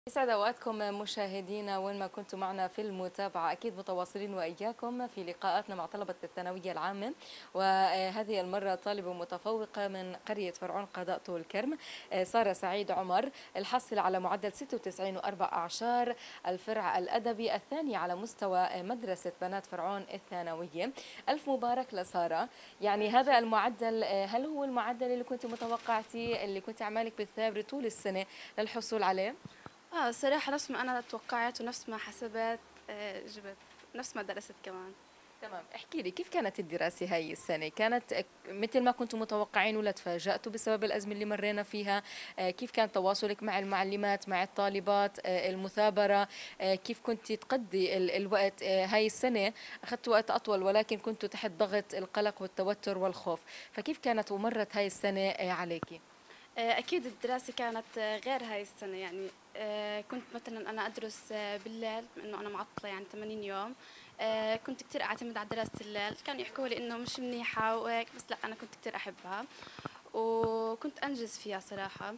يسعد اوقاتكم مشاهدينا وين ما كنتم معنا في المتابعه، اكيد متواصلين واياكم في لقاءاتنا مع طلبه الثانويه العامه، وهذه المره طالبه متفوقه من قريه فرعون قضاء طول كرم، ساره سعيد عمر، الحاصل على معدل 96.4، الفرع الادبي الثاني على مستوى مدرسه بنات فرعون الثانويه. الف مبارك لساره. يعني هذا المعدل، هل هو المعدل اللي كنت متوقعتيه، اللي كنت عمالك بالثابره طول السنه للحصول عليه؟ صراحة نفس ما أنا توقعت ونفس ما حسبت. جبت نفس ما درست كمان. تمام، احكي لي كيف كانت الدراسة هاي السنة؟ كانت مثل ما كنتم متوقعين ولا تفاجأتوا بسبب الأزمة اللي مرينا فيها؟ كيف كان تواصلك مع المعلمات، مع الطالبات، المثابرة؟ كيف كنت تقضي الوقت؟ هاي السنة أخذت وقت أطول ولكن كنتوا تحت ضغط القلق والتوتر والخوف، فكيف كانت ومرت هاي السنة عليكي؟ أكيد الدراسة كانت غير هاي السنة يعني. كنت مثلا أنا أدرس بالليل إنه أنا معطلة يعني 80 يوم. كنت كتير أعتمد على دراسة الليل، كانوا يحكوا لي إنه مش منيحة وهيك، بس لا أنا كنت كتير أحبها وكنت أنجز فيها صراحة.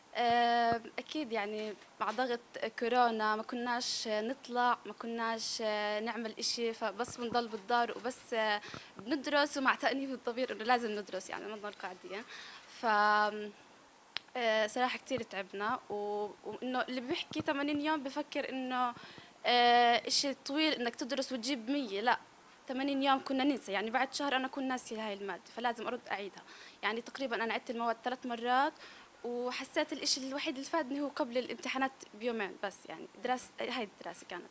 أكيد يعني مع ضغط كورونا ما كناش نطلع، ما كناش نعمل إشي، فبس بنضل بالدار وبس بندرس، ومع تأنيب الضمير إنه لازم ندرس يعني ما نضل قاعدين. ف صراحة كتير تعبنا وإنه اللي بيحكي 80 يوم بفكر إنه إشي طويل إنك تدرس وتجيب 100، لا، 80 يوم كنا ننسى يعني. بعد شهر أنا كنت ناسية هاي المادة، فلازم أرد أعيدها. يعني تقريبا أنا عدت المواد 3 مرات، وحسيت الإشي الوحيد اللي فادني هو قبل الامتحانات بيومين بس. يعني دراسة هاي الدراسة كانت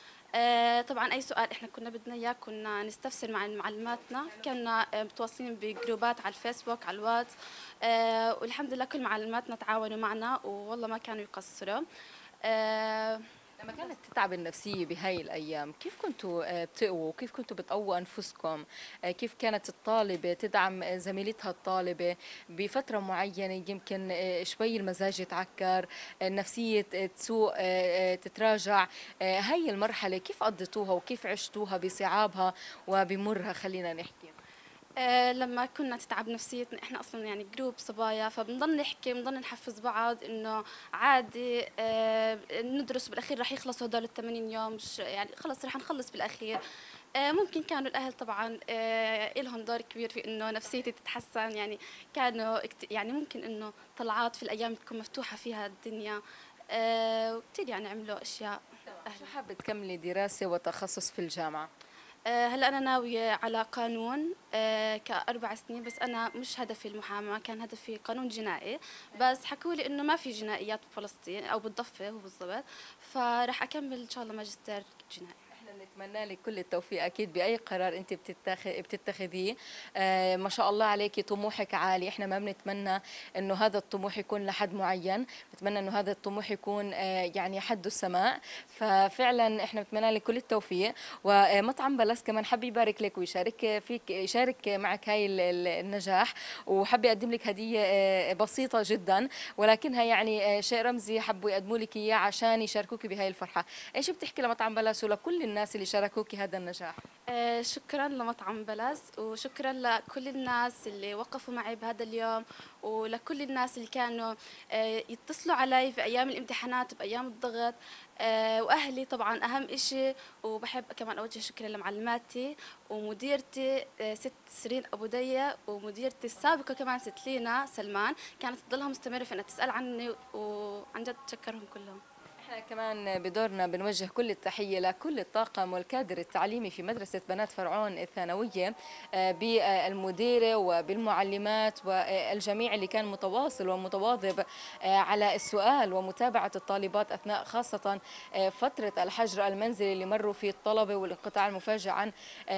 طبعا أي سؤال إحنا كنا بدنا إياه كنا نستفسر مع معلماتنا، كنا متواصلين بجروبات على الفيسبوك على الواتس. والحمد لله كل معلماتنا تعاونوا معنا والله ما كانوا يقصروا. آه، لما كانت تتعب النفسية بهاي الأيام كيف كنتوا بتقووا؟ كيف كنتوا بتقووا أنفسكم؟ كيف كانت الطالبة تدعم زميلتها الطالبة بفترة معينة؟ يمكن شوي المزاج يتعكر، النفسية تسوء، تتراجع. هاي المرحلة كيف قضيتوها وكيف عشتوها بصعابها وبمرها؟ خلينا نحكي. لما كنا تتعب نفسيتنا، احنا اصلا يعني جروب صبايا، فبنضل نحكي بنضل نحفز بعض انه عادي ندرس، بالاخير رح يخلصوا هدول ال 80 يوم، مش يعني خلص رح نخلص بالاخير. ممكن كانوا الاهل طبعا لهم دور كبير في انه نفسيتي تتحسن يعني. كانوا يعني ممكن انه طلعات في الايام تكون مفتوحه فيها الدنيا. وكثير يعني عملوا اشياء شو اهلي. حابة تكملي دراسة وتخصص في الجامعة؟ هلا أنا ناوية على قانون ك4 سنين، بس أنا مش هدفي المحاماة، كان هدفي قانون جنائي. بس حكوا لي إنه ما في جنائيات بفلسطين أو بالضفة هو بالضبط، فراح أكمل إن شاء الله ماجستير جنائي. احنا بنتمنى لك كل التوفيق اكيد باي قرار انت بتتخذيه. ما شاء الله عليكي، طموحك عالي، احنا ما بنتمنى انه هذا الطموح يكون لحد معين، بنتمنى انه هذا الطموح يكون يعني حد السماء. ففعلا احنا بنتمنى لك كل التوفيق. ومطعم بلس كمان حابب يبارك لك ويشارك فيك، يشارك معك هاي النجاح، وحابة اقدم لك هدية بسيطة جدا ولكنها يعني شيء رمزي حبوا يقدموا لك اياه عشان يشاركوك بهاي الفرحة. ايش بتحكي لمطعم بلس ولكل الناس اللي شاركوك هذا النجاح؟ شكرا لمطعم بلس، وشكرا لكل الناس اللي وقفوا معي بهذا اليوم، ولكل الناس اللي كانوا يتصلوا علي في أيام الامتحانات بأيام الضغط. وأهلي طبعا أهم إشي. وبحب كمان أوجه شكرا لمعلماتي ومديرتي ست سيرين أبو دية، ومديرتي السابقة كمان ست لينا سلمان، كانت تضلها مستمرة في أنها تسأل عني، وعن جد تشكرهم كلهم. احنا كمان بدورنا بنوجه كل التحية لكل الطاقم والكادر التعليمي في مدرسة بنات فرعون الثانوية، بالمديرة وبالمعلمات والجميع اللي كان متواصل ومتواظب على السؤال ومتابعة الطالبات أثناء خاصة فترة الحجر المنزلي اللي مروا فيه الطلبة والانقطاع المفاجئ عن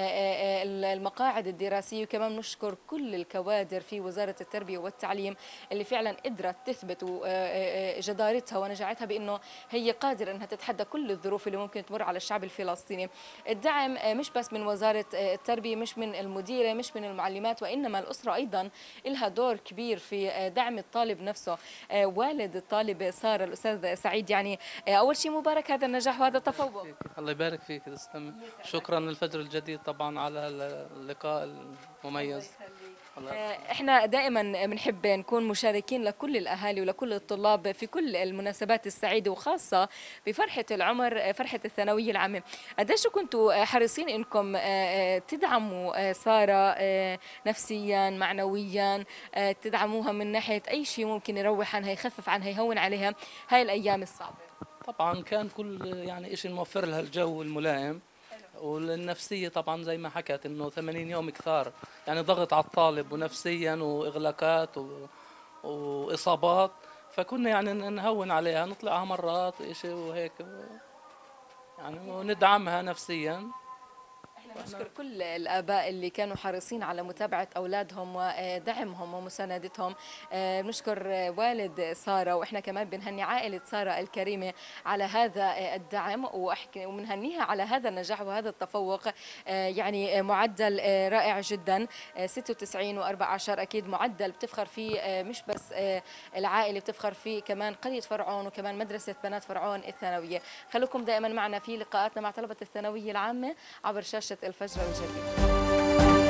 المقاعد الدراسية. وكمان نشكر كل الكوادر في وزارة التربية والتعليم اللي فعلا قدرت تثبت جدارتها ونجاعتها بأنه هي قادرة أنها تتحدى كل الظروف اللي ممكن تمر على الشعب الفلسطيني. الدعم مش بس من وزارة التربية، مش من المديرة، مش من المعلمات، وإنما الأسرة أيضا لها دور كبير في دعم الطالب نفسه. والد الطالبة سارة الأستاذ سعيد، يعني أول شيء مبارك هذا النجاح وهذا الله يبارك التفوق. فيك، الله يبارك فيك، تسلم. شكرا للفجر الجديد طبعا على اللقاء الله المميز. يخليك. احنا دائما بنحب نكون مشاركين لكل الاهالي ولكل الطلاب في كل المناسبات السعيده، وخاصه بفرحه العمر، فرحه الثانويه العامه. قديش كنتوا حريصين انكم تدعموا ساره نفسيا معنويا، تدعموها من ناحيه اي شيء ممكن يروح عنها، يخفف عنها، يهون عليها هاي الايام الصعبه؟ طبعا كان كل يعني شيء نوفر لها الجو الملائم، والنفسية طبعا زي ما حكت انه 80 يوم كثار، يعني ضغط على الطالب ونفسيا واغلاقات واصابات، فكنا يعني نهون عليها، نطلعها مرات شيء وهيك يعني وندعمها نفسيا. نشكر كل الآباء اللي كانوا حريصين على متابعة أولادهم ودعمهم ومساندتهم. نشكر والد سارة، وإحنا كمان بنهني عائلة سارة الكريمة على هذا الدعم، وبنهنيها على هذا النجاح وهذا التفوق. يعني معدل رائع جدا، 96 و14 أكيد معدل بتفخر فيه مش بس العائلة، بتفخر فيه كمان قرية فرعون وكمان مدرسة بنات فرعون الثانوية. خلوكم دائما معنا في لقاءاتنا مع طلبة الثانوية العامة عبر شاشة الفجر الجديد.